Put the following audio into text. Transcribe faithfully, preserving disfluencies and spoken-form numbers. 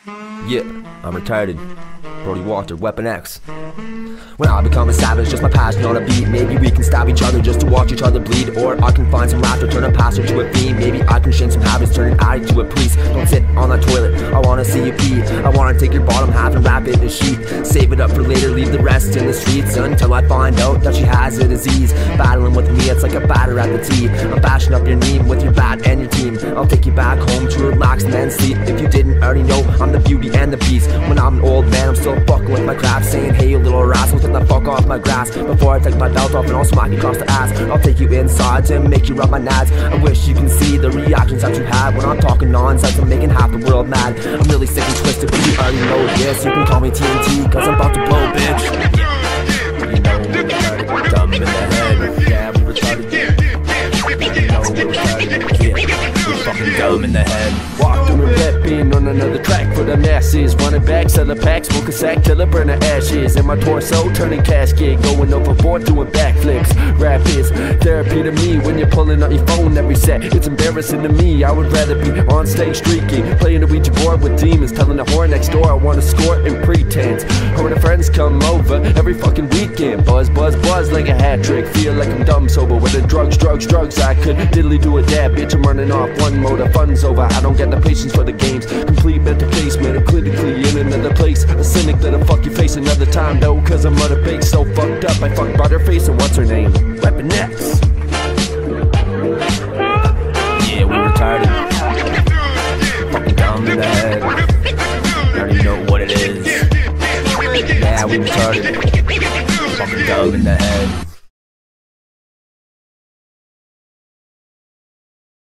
Yeah, I'm retarded. Brody Walter, Weapon X. When I become a savage, just my passion on a beat. Maybe we can stab each other just to watch each other bleed. Or I can find some laughter, turn a pastor to a fiend. Maybe I can shame some habits, turn an addict to a priest. Don't sit on that toilet, I wanna see you pee. I wanna take your bottom half and wrap it in a sheet. Save it up for later, leave the rest in the streets until I find out that she has a disease. Battling with me, it's like a batter at the tee. I'm bashing up your knee with your bat and your team. I'll take you back home to relax and then sleep. If you didn't already know, I'm the beauty and the beast. When I'm an old man, I'm still fucking with my craft, saying, hey you little rascal, get the fuck off my grass. Before I take my belt off and I'll smack you across the ass. I'll take you inside to make you rub my nads. I wish you can see the reactions that you have when I'm talking nonsense. I'm making half the world mad. I'm really sick and twisted, but you already know this. You can call me T N T, cause I'm about to blow, bitch. You know we're retarded, dumb in the head. Yeah, we're retarded. You know we're retarded, yeah, we're fucking dumb in the head. Walk through a red bean on another track for the masses. Running back, sell a pack, smoke a sack till it burn the ashes. In my torso, turning casket, going overboard, doing backflips. Rap is therapy to me when you're pulling out your phone every set. It's embarrassing to me, I would rather be on stage streaking, playing the Ouija board with demons, telling the whore next door I wanna score in pretense. Or when the friends come over every fucking weekend, buzz, buzz, buzz like a hat trick. Feel like I'm dumb sober with the drugs, drugs, drugs. I could diddly do a dab, bitch, I'm running off one mode, the fun's over. I don't get the patience for the games. Complete mental placement, I'm clinically in another place. A cynic that'll fuck your face another time though, cause I'm mother baked so fucked up. I fuck Butterface and what's her name? Weapon X.